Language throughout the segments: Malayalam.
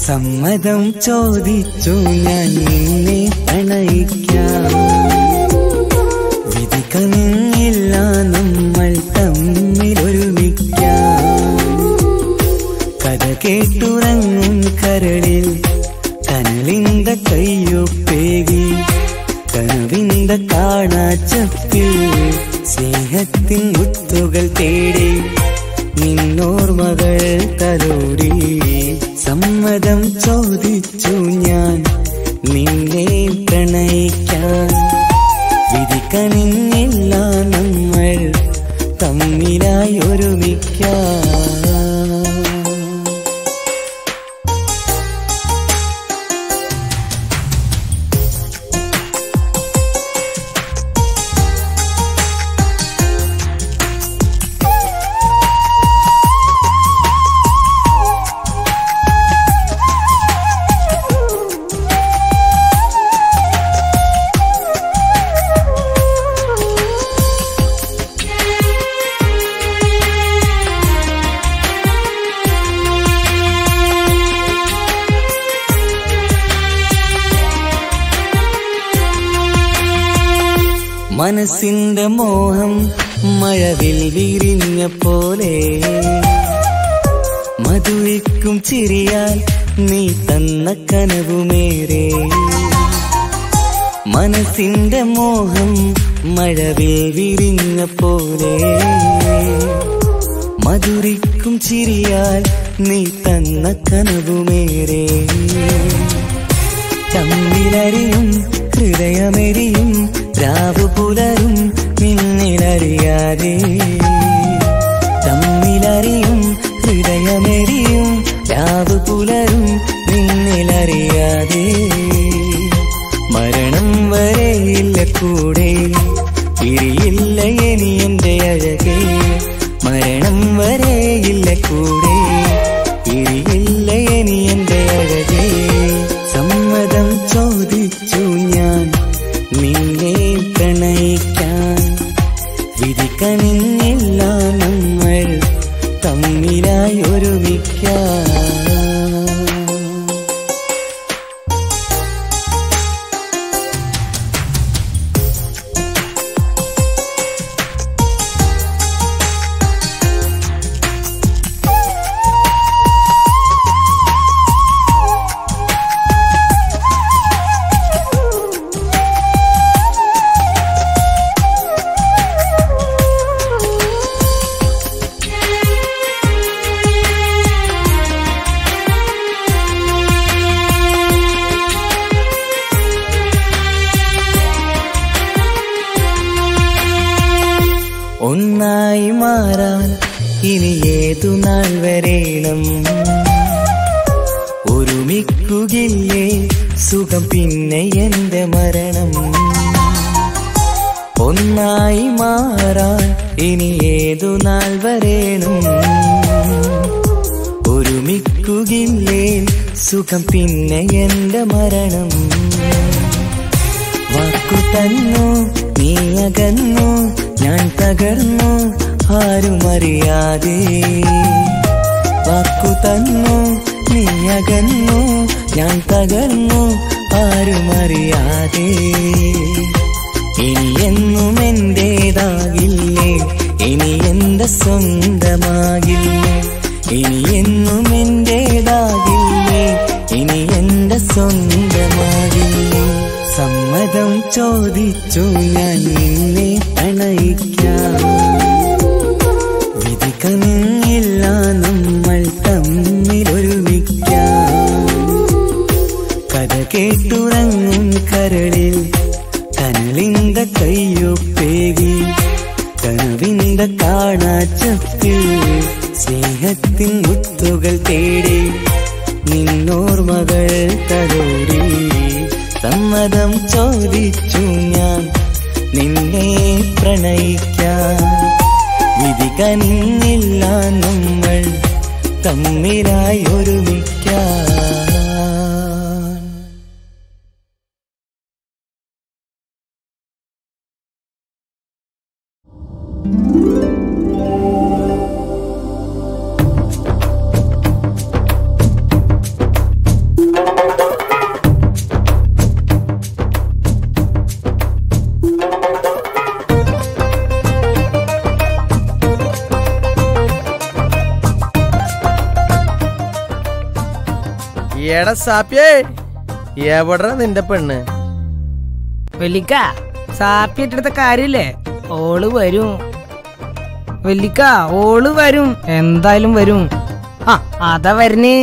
സമ്മതം ചോദിച്ചു ഞാൻ നിന്നെ പ്രണയിക്കാം. വിധി കനിഞ്ഞില്ല നമ്മൾ തമ്മിലൊരുമിക്കാം. കഥ കേട്ടുറങ്ങും കരളിൽ കനലിന്റെ കയ്യൊപ്പേകി കനവിന്റെ കാണാച്ചപ്പിൽ സ്നേഹത്തിൻ മുത്തുകൾ തേടി നിന്നോർമകൾ തലോടി. സമ്മതം ചോദിച്ചു ഞാൻ നിന്നെ പ്രണയിക്കാൻ. വിധി കനിഞ്ഞില്ല നമ്മൾ തമ്മിലായി ഒരുമിക്കാം. മനസ്സിന്റെ മോഹം മഴവിൽ വിരിഞ്ഞ പോലെ മധുരിക്കും ചിരിയാൽ നീ തന്ന കനവുമേറെ. മനസ്സിന്റെ മോഹം മഴവിൽ വിരിഞ്ഞ പോലെ മധുരിക്കും ചിരിയാൽ നീ തന്ന കനവുമേറെ. തമ്മിലറിയും ഹൃദയമെരിയും രാവു പുലരും നിന്നിലറിയാതെ. തമ്മിലറിയും ഹൃദയമെരിയും രാവു പുലരും നിന്നിലറിയാതെ. മരണം വരെയില്ല കൂടെ പിരിയില്ല ഇനി എന്റെ അഴകേ. മരണം വരെയില്ല കൂടെ പിരിയില്ല ഇനി എന്റെ അഴകേ. സമ്മതം ചോദിച്ചു ഞാൻ നിന്നെ പ്രണയിക്കാൻ. വിധി കനിഞ്ഞില്ല നമ്മൾ തമ്മിലായി ഒരുമിക്കാം. ഒന്നായി മാറാൻ ഇനി ഏതു നാൾ വരേണം. ഒരുമിക്കുകയില്ലേ സുഖം പിന്നെ എന്റെ മരണം. ഒന്നായി മാറാൻ ഇനി ഏതു നാൾ വരേണം. ഒരുമിക്കുകയില്ലേ സുഖം പിന്നെ എന്റെ മരണം. വാക്കു തന്നു നീ അകന്നു ഞാൻ തകർന്നു ആരുമറിയാതെ. വാക്കു തന്നു നീ അകന്നു ഞാൻ തകർന്നു ആരുമറിയാതെ. ഇനി എന്നും എന്റേതാകില്ലേ ഇനി എന്റെ സ്വന്തമാകില്ലേ. ഇനി എന്നും എന്റേതാകില്ലേ ഇനി എന്റെ സ്വന്തമാകില്ലേ. സമ്മതം ചോദിച്ചു ഞാൻ നിന്നെ പ്രണയിക്കാം. വിധി കനിഞ്ഞില്ല നമ്മൾ തമ്മിലൊരുമിക്കാം. കഥ കേട്ടുറങ്ങും കരളിൽ കനലിന്റെ കയ്യൊപ്പേകി കനവിന്റെ കാണാച്ചപ്പിൽ സ്നേഹത്തിൻ മുത്തുകൾ തേടി നിന്നോർമകൾ തലോടി. സമ്മതം ചോദിച്ചു ഞാൻ നിന്നെ പ്രണയിക്കാൻ. വിധി കനിഞ്ഞില്ല നമ്മൾ തമ്മിലായി ഒരുമിക്കാം. എടാ സാപ്പിയേ, എവിടാ നിന്റെ പെണ്ണ്? വെല്ലിക്ക, സാപ്പിയെടുത്ത കാര്യല്ലേ, ഓള് വരും. വെല്ലിക്ക, ഓള് വരും, എന്തായാലും വരും. ആ, അതാ വരുന്നേ.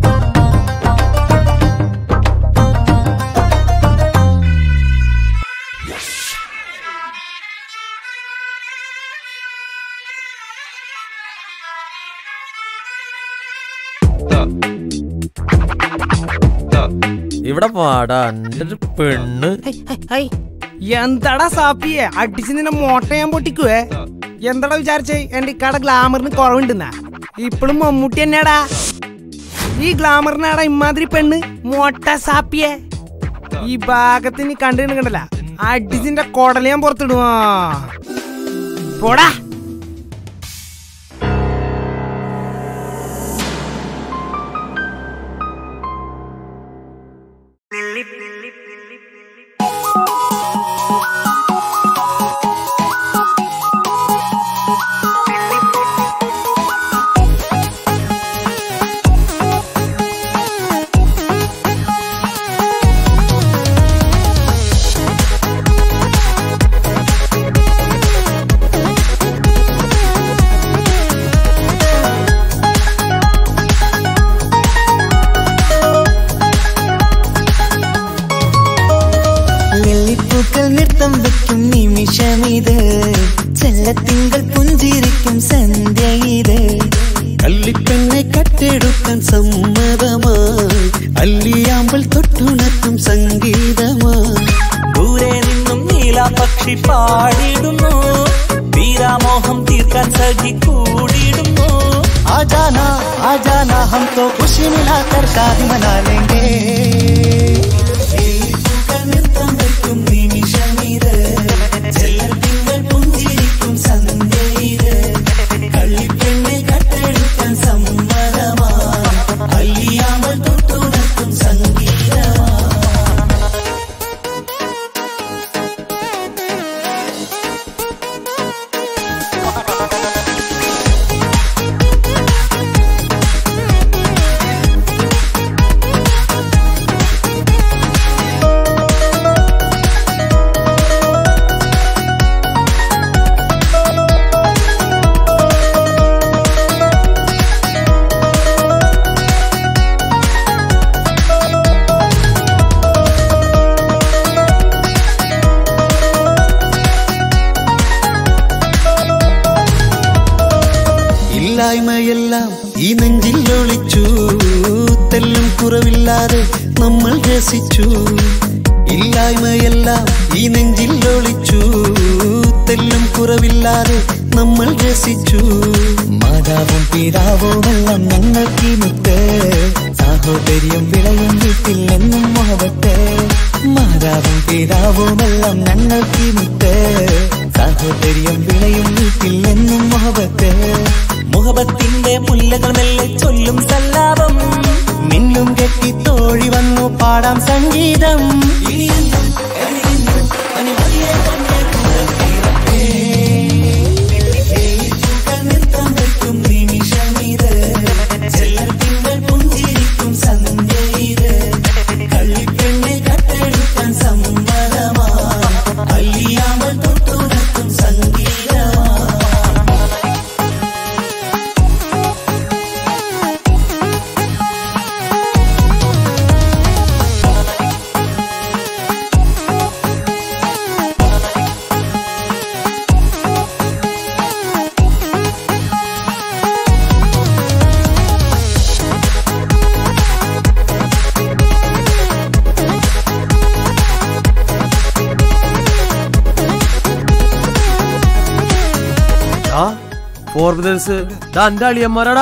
ഇവിടെ പാടാ എന്റെ ഒരു പെണ്ണ്. എന്താടാ സാപ്പിയെ, അടിച്ച് നിന്നെ മോട്ട ഞാൻ പൊട്ടിക്കുവേ. എന്താടാ വിചാരിച്ചേ എന്റെ ഇക്കാടെ ഗ്ലാമറിന് കുറവുണ്ടെന്നാ? ഇപ്പഴും മമ്മൂട്ടി തന്നെയാടാ. ഈ ഗ്ലാമറിനാടാ ഇമാതിരി പെണ്ണ് മോട്ട സാപ്പിയെ. ഈ ഭാഗത്ത് നീ കണ്ടിട്ടുണ്ടല്ല, അടിച്ചിന്റെ കൊടല ഞാൻ പുറത്തിടുവാ. പോടാ. നൃത്തം വെക്കും നിമിഷമിത്, ചെല്ലത്തിങ്കൾ പുഞ്ചിരിക്കും സന്ധ്യ ഇത്. കള്ളിപ്പെണ്ണെ കട്ടെടുക്കാൻ സമ്മതമായി, അല്ലിയാമ്പൽ തൊട്ടുണർത്തും സംഗീതമായി. ദൂരെ നിന്നും നീലാപക്ഷി പാടിടുന്നു, വീരാമോഹം തീർക്കാൻ സഖി കൂടിയിടുന്നു. ആജാന ആജാന ഹം തോ ഖുശി മിലാകർ ശാദി മനാ ലേംഗേ. നൃത്തം വെക്കും നിമിഷമിത്, ചെല്ലത്തിങ്കൾ പുഞ്ചിരിക്കും സന്ധ്യ ഇത്. കള്ളിപ്പെണ്ണെ കട്ടെടുക്കാൻ സമ്മതമായി, അല്ലിയാമ്പൽ തൊട്ടുണർത്തും സംഗീതമായി. ഇല്ലായ്മയെല്ലാം ഈ നെഞ്ചിൽ ഒളിച്ചു, തെല്ലും കുറവില്ലാതെ നമ്മൾ രസിച്ചു. ഇല്ലായ്മയെല്ലാം ഈ നെഞ്ചിൽ ഒളിച്ചു, തെല്ലും കുറവില്ലാതെ നമ്മൾ രസിച്ചു. മാതാവും പിതാവുമെല്ലാം ഞങ്ങൾക്ക് മുത്ത്, സാഹോദര്യം വിളയും വീട്ടിൽ എന്നും മുഹബത്ത്. മാതാവും പിതാവുമെല്ലാം ഞങ്ങൾക്ക് മുത്ത്, സാഹോദര്യം വിളയും വീട്ടിൽ എന്നും മുഹബത്ത്. മുഹബത്തിന്റെ മുല്ലകൾ മെല്ലെ ചൊല്ലും സല്ലാപം, മിന്നും കെട്ടി തോഴി വന്നു പാടാം സംഗീതം. നൃത്തം വെക്കും നിമിഷമിത്, ചെല്ലത്തിങ്കൾ പുഞ്ചിരിക്കും സന്ധ്യ ഇത്. കള്ളിപ്പെണ്ണെ കട്ടെടുക്കാൻ സമ്മതമായി, അല്ലിയാമ്പൽ തൊട്ടുണർത്തും സംഗീതമായി. എന്റെ അളിയന്മാരാടാ.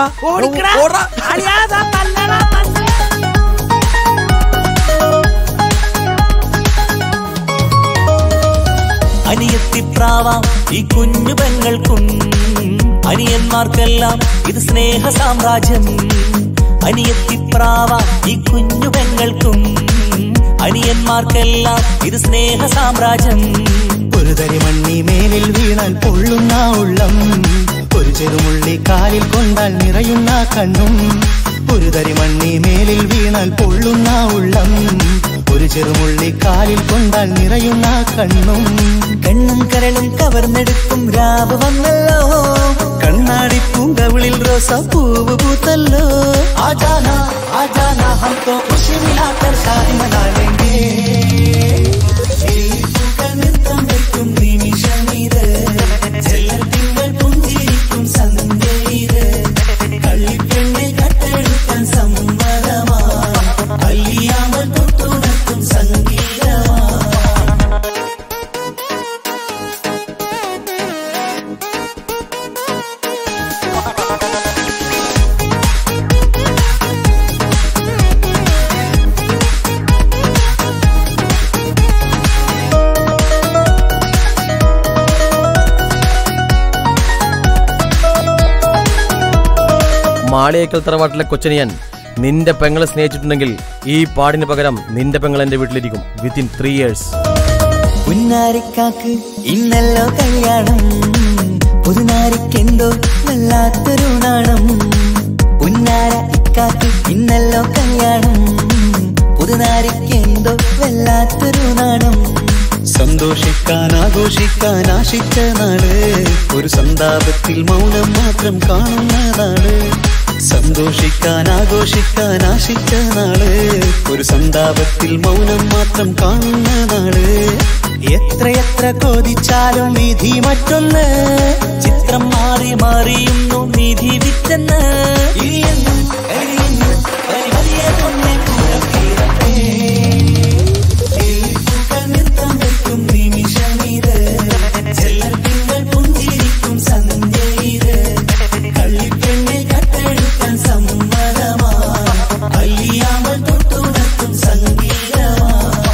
അനിയത്തിപ്രാവാം ഈ കുഞ്ഞു പെങ്ങൾക്കും, അനിയന്മാർക്കെല്ലാം ഇത് സ്നേഹ സാമ്രാജ്യം. അനിയത്തിപ്രാവാം ഈ കുഞ്ഞു പെങ്ങൾക്കും, അനിയന്മാർക്കെല്ലാം ഇത് സ്നേഹ സാമ്രാജ്യം. ഒരു തരി മണ്ണി മേലിൽ വീണാൽ പൊള്ളുന്ന ഉള്ളം, ഒരു ചെറുമുള്ളി കാലിൽ കൊണ്ടാൽ നിറയുന്ന കണ്ണും. ഒരു തരി മണ്ണി മേലിൽ വീണാൽ പൊള്ളുന്ന ഉള്ളം, ഒരു ചെറുമുള്ളി കാലിൽ കൊണ്ടാൽ നിറയുന്ന കണ്ണും, കണ്ണും കരളും കവർന്നെടുക്കും രാവ് വന്നല്ലോ, കണ്ണാടി പൂങ്കവിളിൽ റോസാ പൂവ് പൂത്തല്ലോ. ആജാന ആജാന ഹംകോ ഖുശി മിലാകർ ഷാദി മനാലേംഗേ. നൃത്തം വയ്ക്കും നിമിഷമിത്, ചെല്ലത്തിങ്കൾ പുഞ്ചിരിക്കും സന്ധ്യയിത്, കള്ളിപ്പെണ്ണെ കട്ടെടുക്കാൻ സമ്മതമാ, കല്യാമൽ തൊട്ടുണർത്തും സംഗീതമാ. മാളിയേക്കൽ തറവാട്ടിലെ കൊച്ചനിയൻ നിന്റെ പെങ്ങളെ സ്നേഹിച്ചിട്ടുണ്ടെങ്കിൽ ഈ പാടിന് പകരം നിന്റെ പെങ്ങൾ എന്റെ വീട്ടിലിരിക്കും വിത്തിൻ 3 years. പുന്നാരിക്കാക്ക് ഇന്നല്ലോ കല്യാണം, പുതുനാരിക്കെന്തോ വല്ലാത്തൊരു നാണം. പുന്നാര ഇക്കാക്ക് ഇന്നല്ലോ കല്യാണം, പുതുനാരിക്കെന്തോ വല്ലാത്തൊരു നാണം. സന്തോഷിക്കാൻ ആഘോഷിക്കാൻ ആശിച്ച നാട്, ഒരു സന്താപത്തിൽ മൗനം മാത്രം കാണുന്ന നാട്. സന്തോഷിക്കാൻ ആഘോഷിക്കാൻ ആശിച്ച നാട്, ഒരു സന്താപത്തിൽ മൗനം മാത്രം കാണുന്ന നാട്. എത്രയെത്ര കോതിച്ചാലും വിധി മറ്റൊന്ന്, ചിത്രം മാറി മാറിയുന്നു വിധി വിറ്റെന്ന്. ഇനിയെന്നും കഴിയുന്നു വലിയ പൊന്നെ കൂടപ്പീരപ്പേ. നൃത്തം വയ്ക്കും നിമിഷമിത്, ചെല്ലത്തിങ്കൾ പുഞ്ചിരിക്കും സന്ധ്യയിത്, കള്ളിപ്പെണ്ണെ കട്ടെടുക്കാൻ സമ്മതമാ, കല്യാമൽ തൊട്ടുണർത്തും സംഗീതമാ.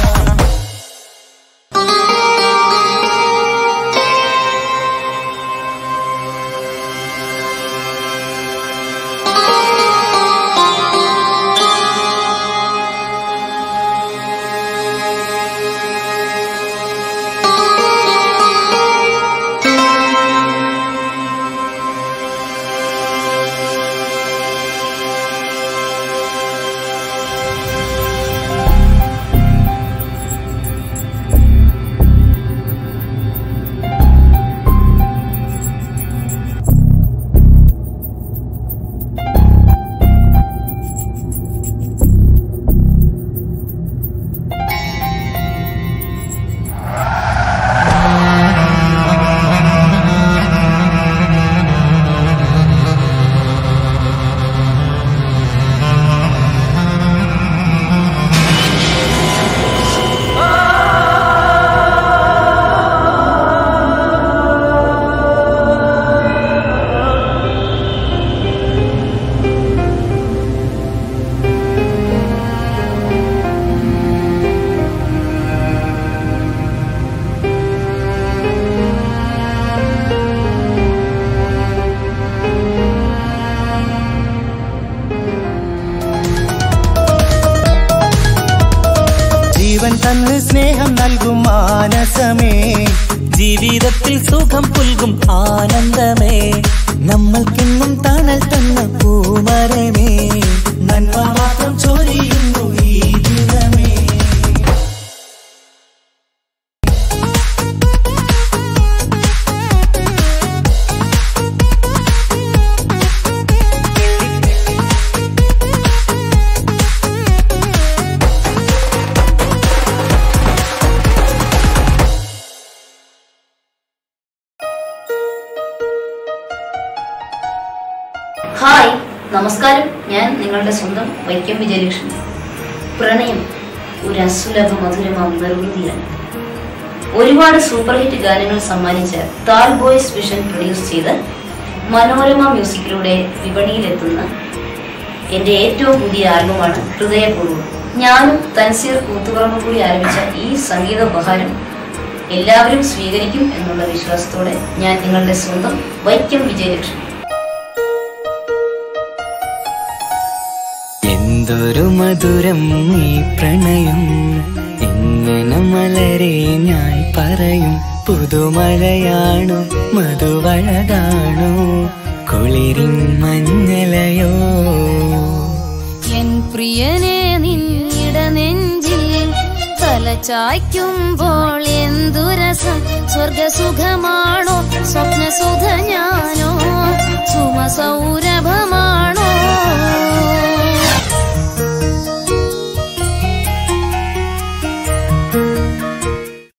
ജീവൻ തന്ന് സ്നേഹം നൽകും മാനസമേ, ജീവിതത്തിൽ സുഖം പുൽകും ആനന്ദമേ, നമ്മൾക്കെന്നും തണൽ തന്ന പൂമരമേ, നന്മ മാത്രം ചൊരിയുന്നു ഈ ദിനമേ. ഹായ്, നമസ്കാരം. ഞാൻ നിങ്ങളുടെ സ്വന്തം വൈക്കം വിജയലക്ഷ്മി. പ്രണയം ഒരു അസുലഭ മധുരമാം നിർവൃതിയാണ്. ഒരുപാട് സൂപ്പർ ഹിറ്റ് ഗാനങ്ങൾ സമ്മാനിച്ച താൽ ബോയ്സ് വിഷൻ പ്രൊഡ്യൂസ് ചെയ്ത് മനോരമ മ്യൂസിക്കിലൂടെ വിപണിയിലെത്തുന്ന എൻ്റെ ഏറ്റവും പുതിയ ആൽബമാണ് ഹൃദയപൂർവ്വം. ഞാനും തൻസീർ കൂത്തുപറമ്പും കൂടി ആരംഭിച്ച ഈ സംഗീത ഉപഹാരം എല്ലാവരും സ്വീകരിക്കും എന്നുള്ള വിശ്വാസത്തോടെ ഞാൻ നിങ്ങളുടെ സ്വന്തം വൈക്കം വിജയലക്ഷ്മി. എന്തൊരു മധുരം ഈ പ്രണയം, എങ്ങനെ മലരെ ഞാൻ പറയും. പുതുമഴയാണോ മധുവഴകാണോ കുളിരിൻ മഞ്ഞലയോ, പ്രിയനെ നിന്നിട നെഞ്ചിൽ തലചായ്ക്കുമ്പോൾ എന്തു രസം സ്വർഗസുഖമാണോ സ്വപ്നസുഖ ഞാൻ